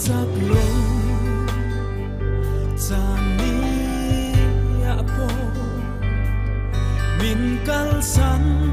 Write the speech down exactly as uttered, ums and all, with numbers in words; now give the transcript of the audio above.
sak lo chani ya po min kal san